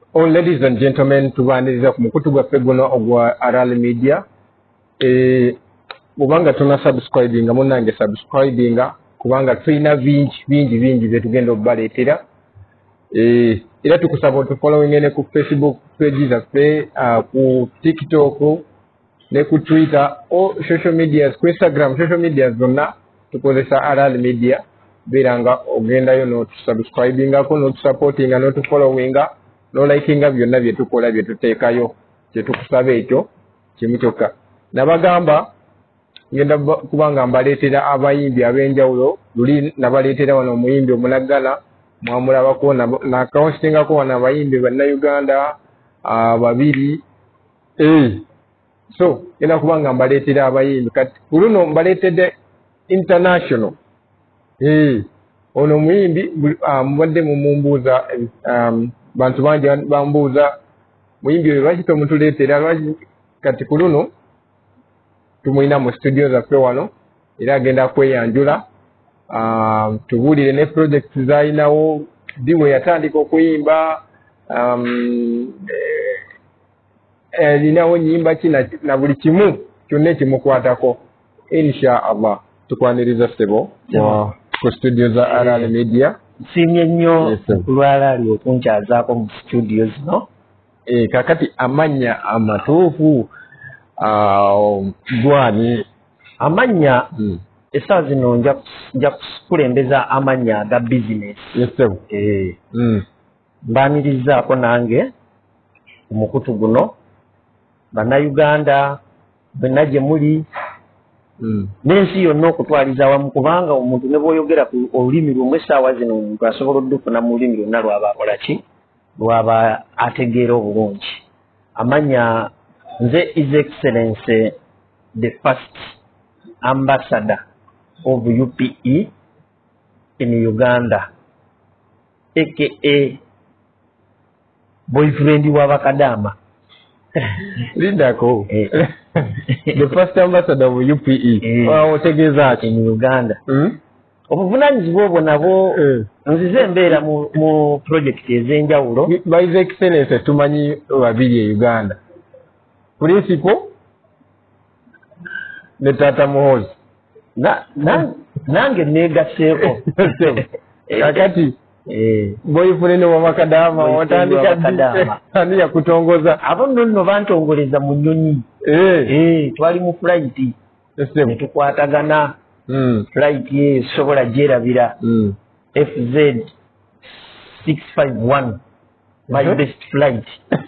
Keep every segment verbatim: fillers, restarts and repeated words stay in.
Oh, ladies and gentlemen, tubaniriza ku mukutu gwa guno ogwa Aral Media. Eh, kubanga tuna subscribinga munange subscribinga kubanga tulina bingi bingi bingi bye tugenda obaleetera. Eh, era tukusaba otu following ene ku Facebook page zaffe, uh, ku TikTok ne ku Twitter o social media, ku Instagram social media zonna tukozesa Aral Media. Biranga ogendayo no subscribinga ko no supportinga no followinga no likinga byonna bye tukola bye tuteekayo kye tukusaba ekyo kimu kyokka. Nabagamba ngenda kubanga mbaleetera abayimbi ab'enjawulo, luli nabaleetera wano omuyimbi omunagala mwamulabako nakawasitingako wano abayimbi bannayuganda babiri. Eh, so ngenda kubanga mbaleetera abayimbi kati kuluno mbaleetedde international. Eh, ono muyimbi mubadde mumumbuuza um, bantu bangi bambuuza muyimbi oyo lwaki tomutuleetera, lwaki kati ku luno tumulina mu studio zaffe wano era agenda kweyanjula, um, tubuulire ne project z'alinawo, ddi we yatandika okuyimba, um, alinawo eh, nyimba ki na buli kimu kyonna ekimukwatako. Insha Allah tukwaniriza ssebo ku studio za Aral Media. Simye nnyo kulwala ali okunchazaako mu studio zino. Eh, kakati amanya amatuufu uh, gwani amanya hmm. Essa zino nja nja kulembeza amanya ga business. Yes sir. Eh, mm. Mbanirizaako nange omukutu guno bannayuganda bonna gye muli, mm. N'ensi yonna okutwaliza wamu, kubanga omuntu ne bw'oyogera ku olulimi lumu essaawa zino omuntu asobola oddukuna mu lulimi lwonna lwaba akola ki, lwaba ategeera obulungi. Amanya nze His Excellency the first ambassador of U P E in Uganda, aka boyfriend wa Bakadama. Lindako. The first ambassador of U P E. Wow, otegeeza ki in Uganda. Mm? Obuvunaanyizibwa obwo nabo nzize mbeera mu, mu project ez'enjawulo. By His Excellency tumanyi babiri e Uganda. Principal ne Tata Muhoozi. Na, na, nange neegaseeko. Kakati eh boyfriend wa Bakadama watandika Bakadama ani yakutongoza abo nno bantongoleza mu nnyonyi. Eh eh twali mu flight ne tukwatagana. Mm. Flight ye sobola jerabira. Mm. F Z six five one my uh-huh. best flight.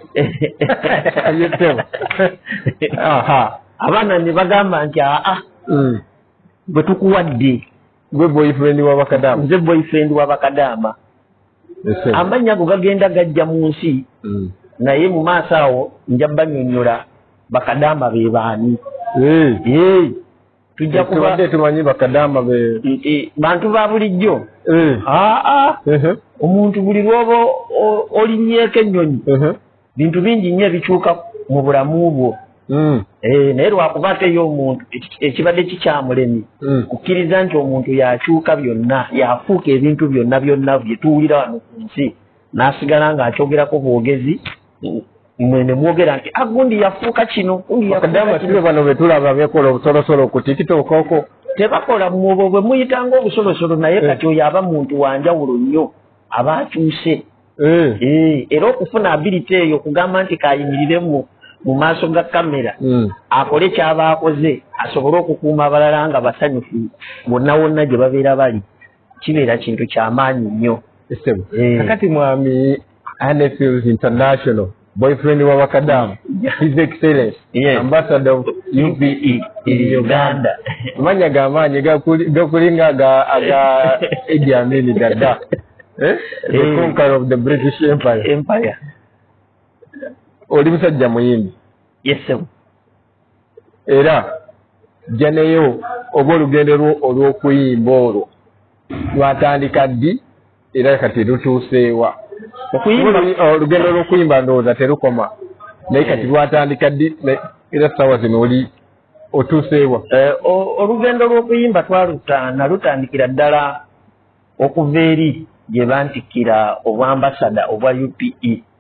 Aha, abana ne bagamba nti ah mm. bwe tukuwadde gwe boyfriend wa Bakadama. Nze boyfriend wa Bakadama. Yes, amanya go gagenda gajja mu nsi. Mm. Naye mu maaso awo nja banyonnyola Bakadama be baani. Eh eh tujja kuba tumanyi Bakadama be eh bantu ba bulijjo. Eh ah ah uh-huh. Omuntu buli lwobo olinyeeko ennyonyi. Uh-huh. Bintu bingi nnyo bikyuka mu bulamu bwo. Mm. Eh naye lwakuba ate yo omuntu ekibadde kikyamulemi mm. kukkiriza nti omuntu yakyuka byonna, yafuuka ebintu byonna byonna bye tuwulira wano ku nsi, n'asigala ng'akyogerako bwogezi mwene mwogera nti agundi yafuuka kino gundi Bakadama tibe bano be tulaba bekola obusolosolo ku TikTok oko tebakola mwobo bwe muyitanga obusolosolo naye eh. Kati oyo aba muntu wanjawulo nnyo aba akyuse. Eh eh era okufuna ability eyo kugamba nti kayimiriremu mu maaso ga kamera mm. akole kyaba akoze asobole okukuuma abalala nga basanyufu bonna wonna gye babeera bali, kibeera kintu ky'amaanyi nnyo. Eh. Kakati mwami Annefields International boyfriend wa Bakadama. His Excellency yes. Ambassador of U P E in Uganda. Manya gamaanyi gakulinga ga aga Idi Amin Dada. Eh? The eh. conqueror of the British Empire. Empire. Oli musajja muyimbi. Yes sir. Era janeyo oba olugendo lwo olw'okuyimba olwo lwatandika ddi era kati lutuuseewa? Okuyimba olugendo lw'okuyimba ndowooza terukoma naye kati lwatandika ddi era ssaawa zino oli otuuseewa? Olugendo lw'okuyimba twalutaana lutandikira ddala okuva eri gye bantikira obwambasada obwa U P E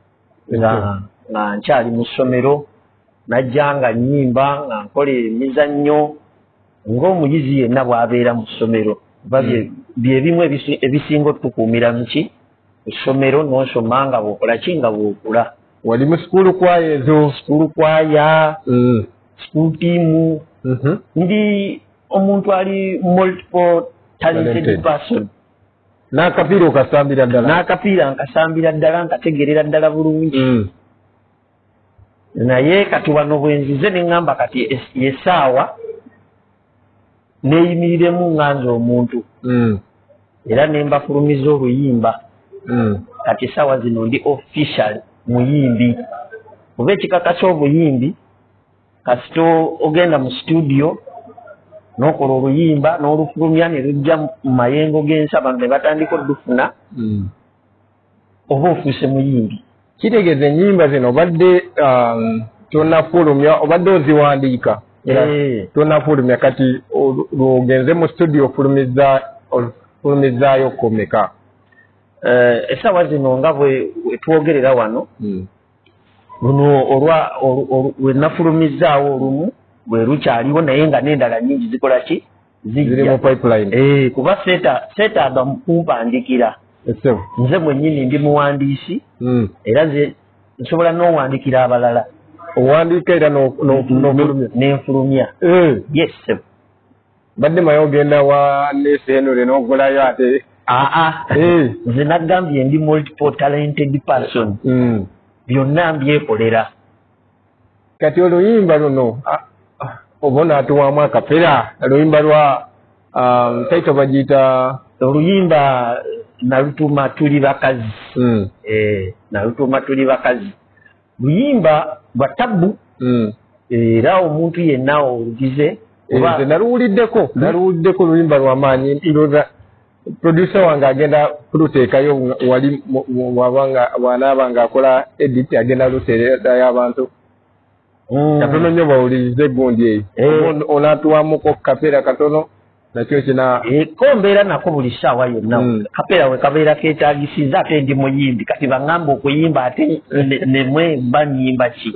nga nga nkyali mu ssomero najja nga nnyimba nga nkola emizannyo ng'omuyizi yenna bw'abeera mu ssomero kuba bye bimu ebisinga otukuumira mu ki essomero n'osoma nga bw'okola ki nga bw'okula. Wali mu sukulu kwaya ezo? Sukulu kwaya, sukulu tiimu. Ndi omuntu ali multiple talented person. N'akapiira okasambira ddala? N'akapiira nkasambira ddala nkategerera ddala bulungi. Naye kati wano bwe nzize ne ŋŋamba kati essaawa neeyimiriremu ŋŋanza omuntu era ne mbafulumiza oluyimba. Kati essaawa zino ndi official muyimbi. Oba ekikakasa obuyimbi kasito ogenda mu studio n'okola oluyimba n'olufulumya ne lujja mu mayengo g'ensi abantu ne batandika oddufuna oba ofuuse muyimbi. Kitegeeza ennyimba zino obadde tonnafulumya obadde oziwandiika tonnafulumya kati ogenze mu studio ofulumizaayo komeka? Essaawa zino nga bwe twogerera wano luno olwa we nafulumizaawo olumu bwe lukyaliwo naye nga n'endala nnyingi zikola ki ziri mu pipeline. Kuba seetaaga kumpandikira nze mwennyini ndi muwandiisi era nze nsobola n'owandiikira abalala. Owandiika era n'enfulumya? Yes. Badde mayo ogenda wa Nesi Henry n'ogulayo ate? Aa nze nagambye ndi multiple talented person. Byonna mbyekolera. Kati oluyimba luno oba onaatuwaamu akapera oluyimba lwa taito bagiyita oluyimba nalutuma tuli bakazi. Nalutuma tuli bakazi luyimba lwa tabbu era omuntu yenna olugize nze naluwuliddeko naluwuliddeko oluyimba lwamaanyi ndooza producer wange agenda kuluteekayo wali wanaaba ng'akola edit agenda luteerayo abantu katono nnyo bawulirize gundi eyo onaatuwamuko kapeera katono nakyo kina ko mbeera nako buli ssaawa yonna kapeera we kabeera keetaagisiza ate ndi muyimbi kati baŋŋamba okuyimba ate nemwe banyimba ki.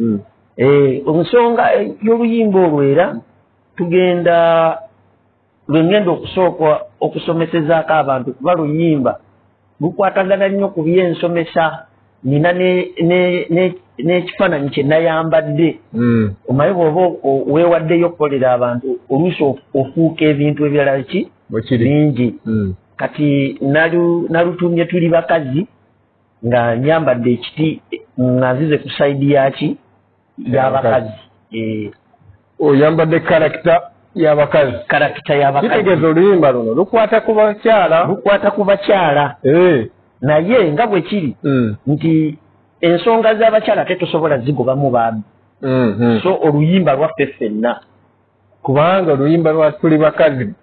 Ensonga y'oluyimba olwo era tugenda lwe ngenda okusooka okusomesezaako abantu kuba luyimba lukwatagana nnyo ku byensomesa nina n'ekifaananyi kye nayambadde. Omanyi bw'oba weewaddeyo okukolera abantu oluusi ofuuka ebintu ebirala ki bingi. Kati nalutumye tuli bakazi nga nyambadde ekiti nga nzize ku sayidi yaki y'abakazi. Oyambadde karakita y'abakazi? Karakita y'abakazi. Kitegeeza oluyimba luno lukwata ku bakyala? Lukwata ku bakyala. Naye nga bwe kiri nti ensonga z'abakyala tetusobola zigobamu baami. So oluyimba lwaffe ffenna kubanga oluyimba lwa tuli bakazi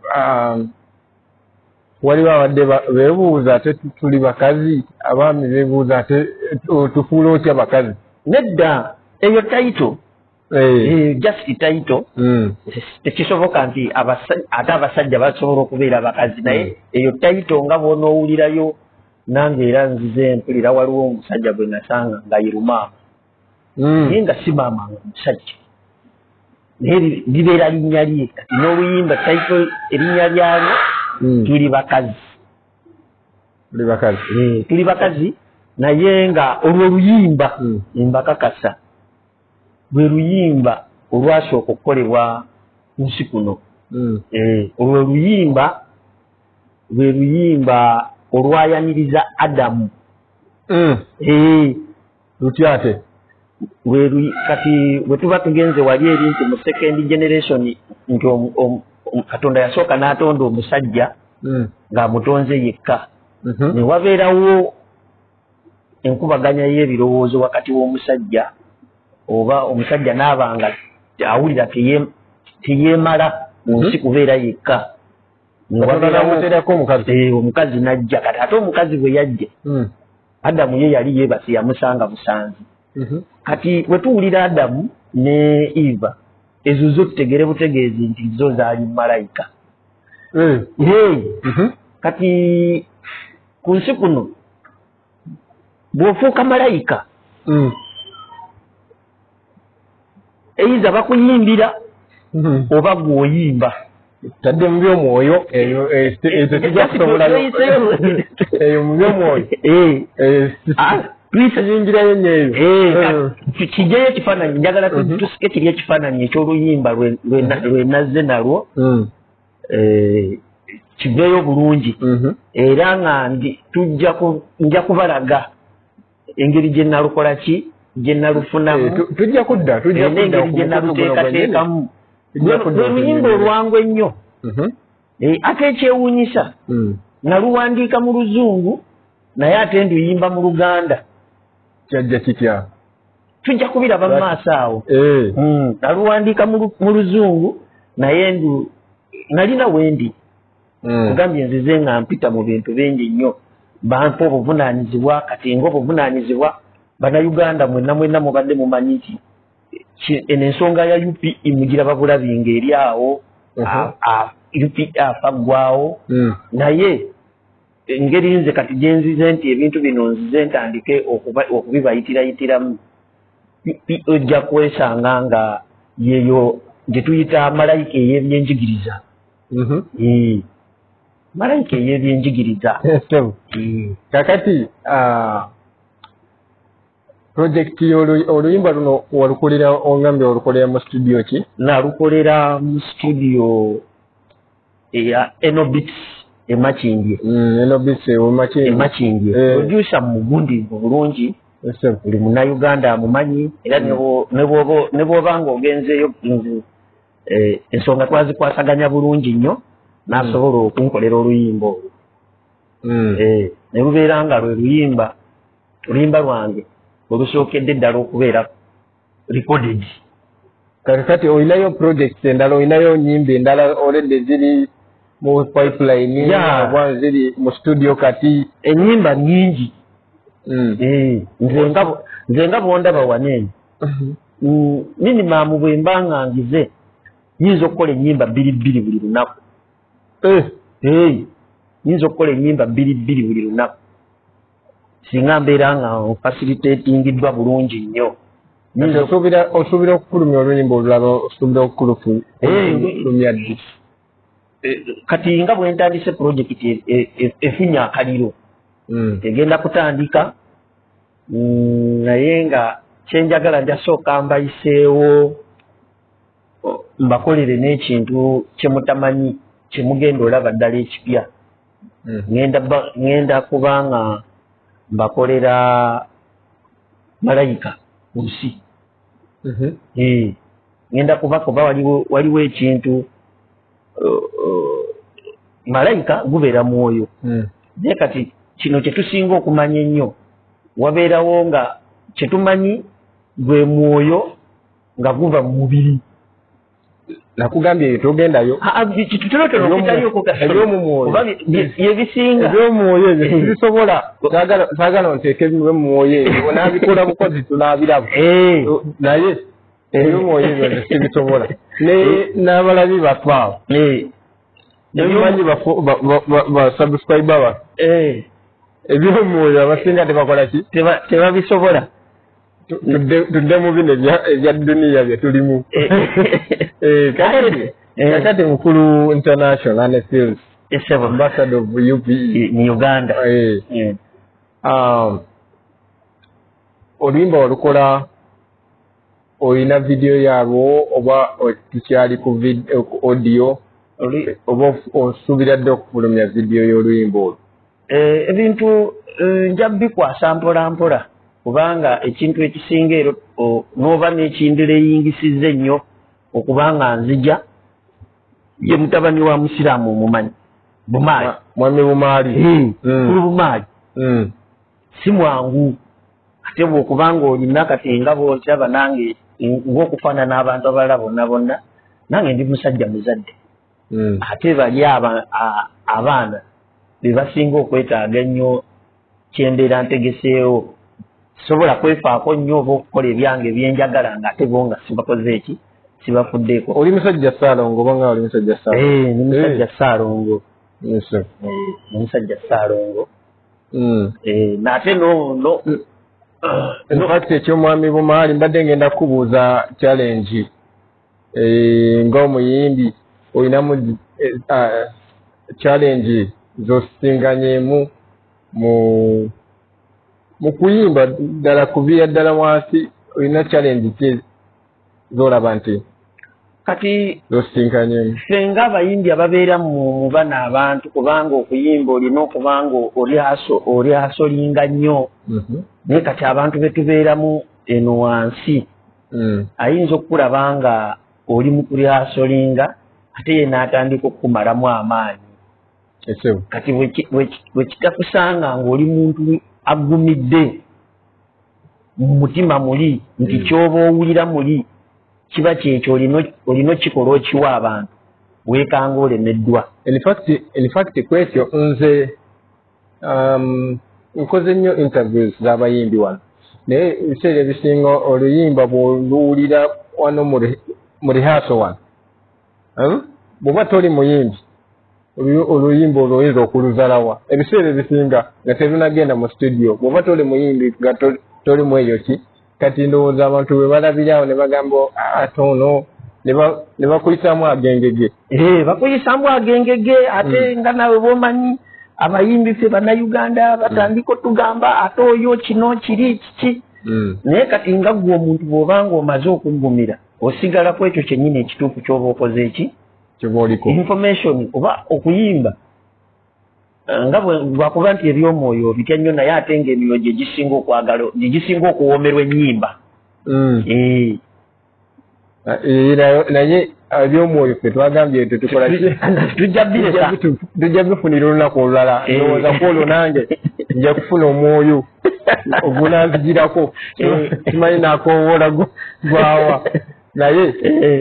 waliwo abadde beebuuza ate tuli bakazi abaami beebuuza ate tufuula otya bakazi? Nedda eyo tayito just tayito tekisoboka nti ate abasajja basobola okubeera bakazi naye eyo tayito nga bw'onoowulirayo nange era nzize mpulira waliwo omusajja gwe nasanga nga yerumaama naye nga si maama nga musajja naye libeera linnya lye kati n'oluyimba tayito erinnya lyalyo tuli bakazi. Tuli bakazi tuli bakazi naye nga olwo oluyimba mbakakasa lwe luyimba olwasooka okukolebwa nsi kuno. Olwo oluyimba lwe luyimba olwayaniriza Adamu. Lutya ate? Kati bwe tuba tugenze wali eri nti mu second generation nti Katonda yasooka n'atonda omusajja ng'amutonze yekka. Ne wabeerawo enkubaganya y'ebirowoozo wakati w'omusajja oba omusajja n'abanga awulira teyeemala mu nsi kubeera yekka. Omukazi n'ajja kati ate omukazi bwe yajja Adamu ye yali yeebase yamusanga busanzi. Kati bwe tuwulira Adamu ne Eva ezo zo tutegere butegeezi nti zo zaali malayika. Kati ku nsi kuno bw'ofuuka malayika mm. eiza bakuyimbira mm. oba gwoyimba tadde mu byomwoyo eyo ezo tujja kusobolayo eyo mu byomwoyo tuyingirayo nyeeyo kijeyo ekifaananyi njagala tusike kiri ekifaananyi eky'oluyimba lwe nazze nalwo kiveeyo bulungi era nga nja kubalaga engeri gye nalukola ki gye nalufunamu tujja kudda n'engeri gye naluteekateekamu lwe luyimba olwangu ennyo ate ekyewuunyisa naluwandiika mu luzungu naye ate nduyimba mu luganda kyajja kitya tujja kubiraba mu maaso awo naluwandiika mu luzungu naye ndu nalina wendi kugambye nzize nga mpita mu bintu bingi nnyo bampa obuvunaanyizibwa kati nga obuvunaanyizibwa bannayuganda mwenna mwenna mubadde mumanyi nti eno ensonga ya U P E mugira babulabi ng'eri awo U P E afaggwawo naye engeri nze kati gye nzize nti ebintu bino nzize ntandike okubibayitirayitiramu U P E ojja kwesanga nga yeyo gye tuyita malayika ey'ebyenjigiriza malayika ey'ebyenjigiriza kakati projekiti oluyimba luno walukolera ongambye olukolera mu studio ki? Nalukolera mu studio eya Enobits emakindye Enobits emakindye producer mugundi bulungi buli munnayuganda amumanyi era ne bw'oba nga ogenzeeyo ensonga twazikwasaganya bulungi nnyo n'asobola okunkolera oluyimba olwo ne lubeera nga lwe luyimba oluyimba lwange olusookedde ddala okubeera recorded. Kakati olinayo projects endala olinayo nyimba endala olede ziri mu pipeline oba ziri mu studio kati? Ennyimba nnyingi nze nga bwondaba waneeni minimum bwe mba nga ngize nyinza okukola ennyimba bbiri bbiri buli lunaku nyinza okukola ennyimba bbiri bbiri buli lunaku singa mbeera nga facilitatingiddwa bulungi nnyo. Osuubira okufulumya oluyimba olulala osuubira okufulumya ddi? Kati nga bwe ntandise projekiti efunye akaliro egenda kutandika naye nga kyenjagala njasooka mbayiseewo mbakolere n'ekintu kyemutamanyi kyemugenda olaba ddala ekipya. Ngenda kuba nga mbakolera malayika ku nsi. Ngenda kuba kuba waliwo ekintu malayika gubeera mwoyo naye kati kino kyetusinga okumanya ennyo wabeerawo nga kyetumanyi gwe mwoyo nga guva mu mubiri. Nakugambye togendayo yebisinga ebyomwoyo ebyo tubisobola saagala nteeke ebiwe mumwoyo ebyo nabikola bukozi tunaabirabo naye ebyomwoyo ebyo sibisobola n'abalabi batwawo ebimanyi basubscriber ba ebyomwoyo abasinga tebakola ki tebabisobola. Tudde mu bino ebya duniya bye tulimu. Kakati mukulu international and sales ambassador of U P E mu Uganda. Oluyimba olukola olina video yalwo oba tukyali ku audio oba osuubira dde okufulumya video y'oluyimba olwo? Ebintu nja bikwasa mpola mpola kubanga ekintu ekisinga ero n'oba n'ekindira eyingisiza ennyo okubanga nzija ye mutabani wa musiraamu omumanyi Bumaali. Mwami Bumaali. Kulu Bumaali. Si mwangu ate bw'okubanga olina kati nga bw'okiraba nange ng'okufaana n'abantu abalala bonna bonna nange ndi musajja muzadde ate bali abaana be basinga okwetaaga ennyo kyembeera ntegeseewo sobola kwefaako nnyo oba okukola ebyange byenjagala nga ate bo nga sibakoze eki sibafuddeeko. Oli musajja Ssaalongo oba nga oli musajja Ssaalongo? Ni musajja Ssaalongo. Ni musajja Ssaalongo. Naate in fact ekyomwami Bumaali mbadde ngenda kubuuza challenge eh ng'omuyimbi olinamu uh, challenge zosinganyemu mu mu kuyimba ddala kuviira ddala wansi olina challenge ki zolaba nti kati zosinganyemu fenga abayimbi ababeera mu bana abantu kubanga okuyimba olina okubanga oli aso oli asolinga nnyo mhm naye kati abantu betubeeramu eno wansi mm. ayinza okulaba nga oli mu kuli asolinga ate ye n'atandika okukumalamu amaanyi Esebu. kati bwe kitakusanga ng'oli muntu agumidde mu mutima muli nti mm. ky'oba owulira muli kiba kyekyo olina okikola okiwa abantu weekanga olemeddwa. In fact, in fact kwekyo nze um, nkoze nnyo interviews z'abayimbi wano naye ebiseera ebisinga oluyimba bw'oluwulira wano mu rehearsal wano um? bw'oba toli muyimbi oluyimba olwo oyinza okuluzalawa ebiseera ebisinga nga terunagenda mu studio bw'oba toli muyimbi nga toli mu eyo ki kati ndowooza abantu bwe balabirawo ne bagamba atono ne bakuyisamu agengege eh bakuyisamu agengege ate mm. nga nawe bwomanyi abayimbi ffe bannayuganda batandika otugamba ate oyo kino kiri kiki mm. naye kati nga gwe omuntu bw'obanga omaze okuggumira osigala ku ekyo kyennyini ekituufu ky'oba okoze eki kyobaoliko information oba okuyimba nga bwakuba nti ebyomwoyo bitya nnyo naye ate ng'emyoyo gye gisinga okwagala gye gisinga okuwoomerwa ennyimba mm. eh naye ebyomwoyo ffe twagambye tetukola tujja bifunira olunaku olulala ndowooza kwolwo nange nja kufuna omwoyo ogunanzigirako simanyi naakowoola gwawa naye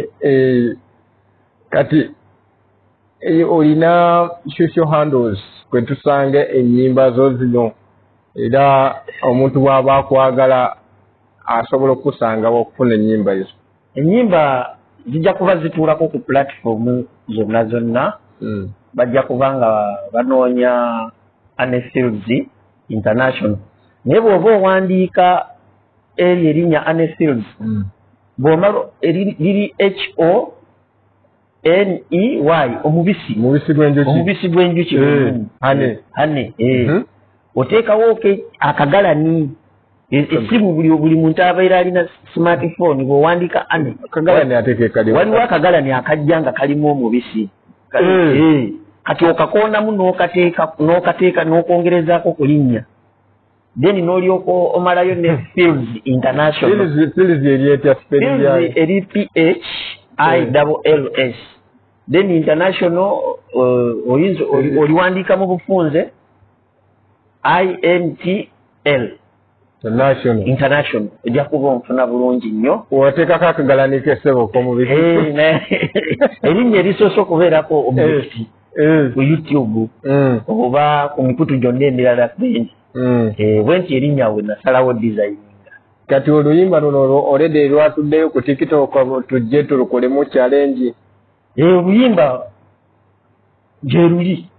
kati olina social handles kwe tusanga ennyimba zo zino era omuntu bw'aba akwagala asobola okusangawo okufuna ennyimba ezo. Ennyimba zijja kuba zituulako ku platform zonna zonna mm. bajja kuba nga banoonya Anne Fields International naye bw'oba owandiika eri erinnya Anne Fields mm. bw'omala liri H O N E Y omubisi omubisi gwenjuki omubisi gwenjuki Anne Anne eh oteekawo ke akagalani esimu buli buli muntu abeera alina smartphone bw'owandiika Anne akagalani ateekekali waliwo akagalani akajjanga kalimu omubisi eh kati okakoonamu n'okateeka n'okateeka n'okwongerezaako ku linnya then n'olyoko omalayo ne Fields International Fields eryetya Fields eri P H I double L S then international uh, oyinzo oliwandika mu bufunze I N T L international international ejja kuba nfuna bulungi nnyo oteekako akagalani k'essebo k'omubisi erinnya erisoose okubeerako omubisi ku YouTube oba ku mikutu gyonna emirala bingi bwenti erinnya we nasalawo designinga kati oluyimba luno already lwatuddeyo ku TikTok tujje tulukolemu challenge oluyimba gye luli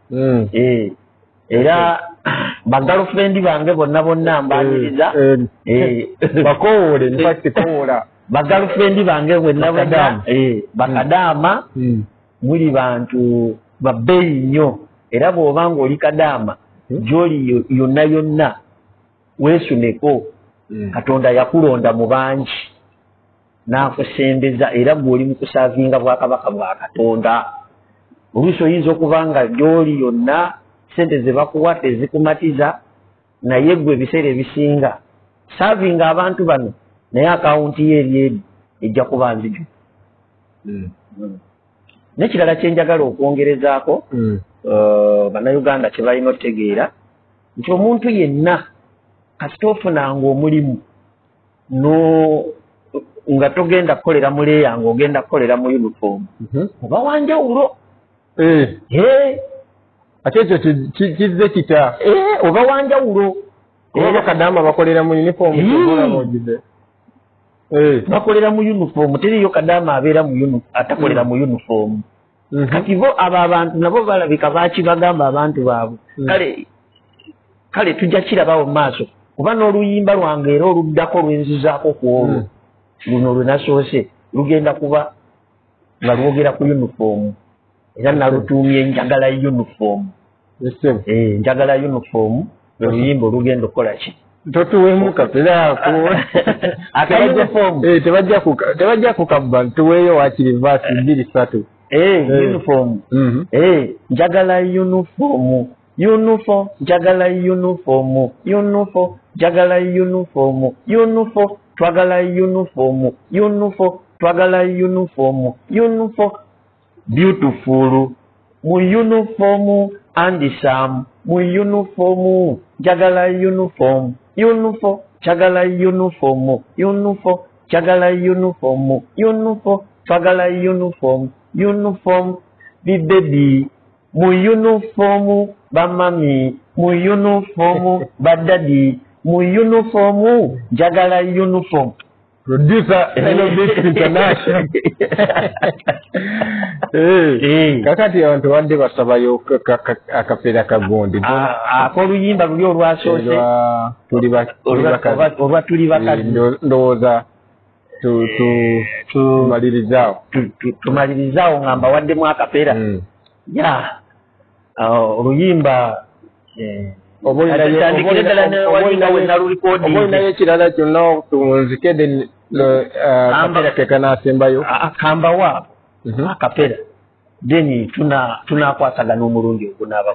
era bagirlfriend bange bonna bonna mbaniriza bakowoole in fact kowoola bagirlfriend bange bonna bonna bakadaama muli bantu babbeeyi nnyo era bw'oba nga oli kadaama gy'oli yonna yonna weesuneko Katonda yakulonda mu bangi n'akusembeza era gw'oli mu kusaavinga bwakabaka bwa Katonda oluusi oyinza okuba nga gy'oli yonna sente ze bakuwa tezikumatiza naye gwe ebiseera ebisinga saavinga abantu bano naye akawunti ye eri eri ejja kuba nziju n'ekirala kye njagala okwongerezaako bannayuganda kye balina otegeera nti omuntu yenna kasita ofunanga omulimu no nga togenda kukolera mu leeya nga ogenda kukolera mu uniform oba wanjawulo ate ekyo kizze kita oba wanjawulo era kadaama bakolera mu uniform bakolera mu uniform teriyo kadaama abeera mu atakolera mu uniform kati bo abo abantu nabo balabika baaki bagamba abantu baabwe kale kale tujja kirabawo mu maaso kuba n'oluyimba lwange era oluddako lwenzizaako ku olwo luno lwe nasoose lugenda kuba nga lwogera ku uniform era nalutuumye njagala uniform. Eh, njagala uniform oluyimba olugenda okukola ki totuweemu kapera ako akayuniform tebajja kukabba tuweeyo wakiri vaasi bbiri ssatu uniform njagala uniform uniform njagala uniform uniform njagala uniform uniform twagala uniform uniform twagala uniform uniform beautiful mu uniform handsome mu uniform njagala uniform uniform njagala uniform uniform njagala uniform uniform twagala uniform uniform bibebi mu uniform bamami mu uniform badadi mu uniform njagala uniform. Producer Innovate International. Eh, kakati abantu wadde basabayo akapera kagondi. Akoluyimba luli olwasoose tuli olwa tuli bakazi ndowooza tumalirizawo tumalirizawo ngamba waddemu akapera ya oluyimba oba olinayo ekirala kyonna tunzikede akapera kekanaasembayo kambawa akapera then tunakwasagana omulundi ogunaaba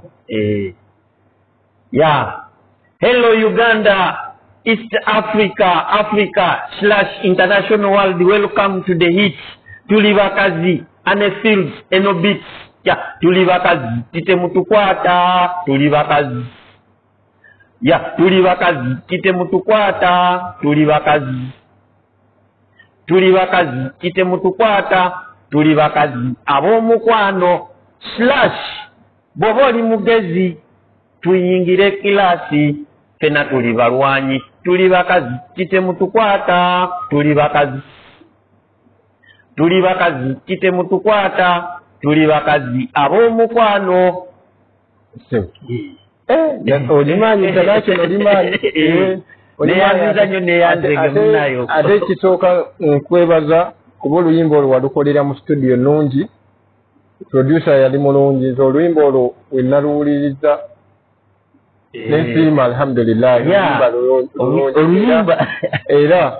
ya hello Uganda, East Africa, Africa slash international world, welcome to the hits. Tuli bakazi ane fields eno beats ya tuli bakazi tite mutukwata tuli bakazi ya tuli bakazi tite mutukwata tuli bakazi tuli bakazi tite mutukwata tuli bakazi ab'omukwano slash bw'oba oli mugezi tuyingire kilasi fena tuli balwanyi tuli bakazi tite mutukwata tuli bakazi tuli bakazi tite mutukwata tuli bakazi ab'omukwano. Olimanyi international olimanyi neyanziza nnyo neyanzege munayo ate ekisooka nkwebaza kuba oluyimba olwo walukolera mu studio nungi producer yali mulungi nze oluyimba olwo wenaluwuliriza nensiima alhamdulillah oluyimba era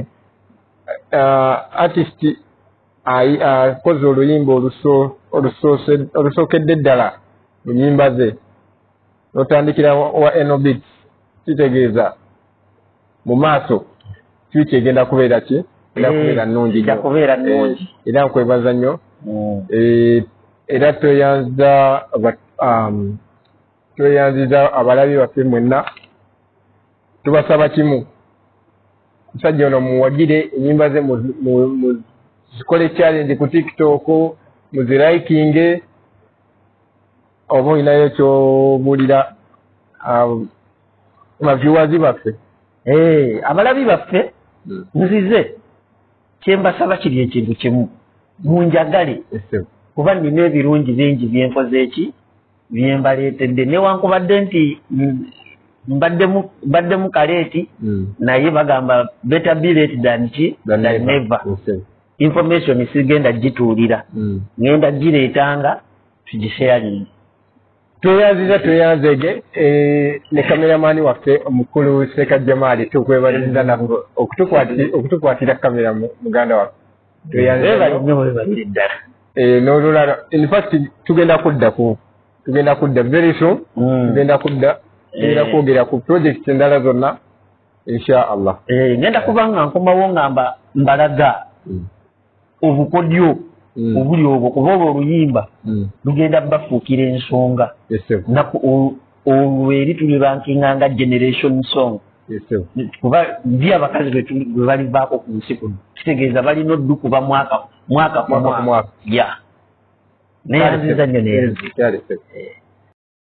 artist akoze oluyimba olusookedde ddala mu nnyimba ze n'otandikira wa enobit kitegeeza mu maaso future egenda kubeera ki era kubeera nnungi nnyo era nkwebaza nnyo era tweyanza tweyanziza abalabi baffe mwenna tubasaba kimu musajja ono muwagire ennyimba ze zikole challenge ku TikTok muziraikinge oba olinayo ekyobuulira abaviewers baffe abalabi baffe nzize kyembasaba kiri ekintu kimu munjagale kuba nina ebirungi bingi byenkoze eki byembaleetedde newankubadde nti mbadde mu kaleeti naye bagamba better be late than ki than never. Information sigenda gituulira ngenda gireetanga tugisharing. tweyanziza tweyanzege ne kameramani waffe omukulu Seka Jamali tukwebaliza nabo okutukwatira kamera muganda waffe tweyanziza n'olulala in fact tugenda kudda ku tugenda kudda very soon tugenda kudda tugenda kwogera ku project endala zonna insha Allah ngenda kubanga nkomawo ngamba mbalaga obukodyo obuli obwo kuba olwo oluyimba lugenda bafuukira ensonga olwo eri tuli bankinganga generation song kuba ndi abakazi bwe balivaako ku nsi kuno kitegeeza balina oddukuba mwaka mwaka ku mwaka neyanziza nnyo neyanziza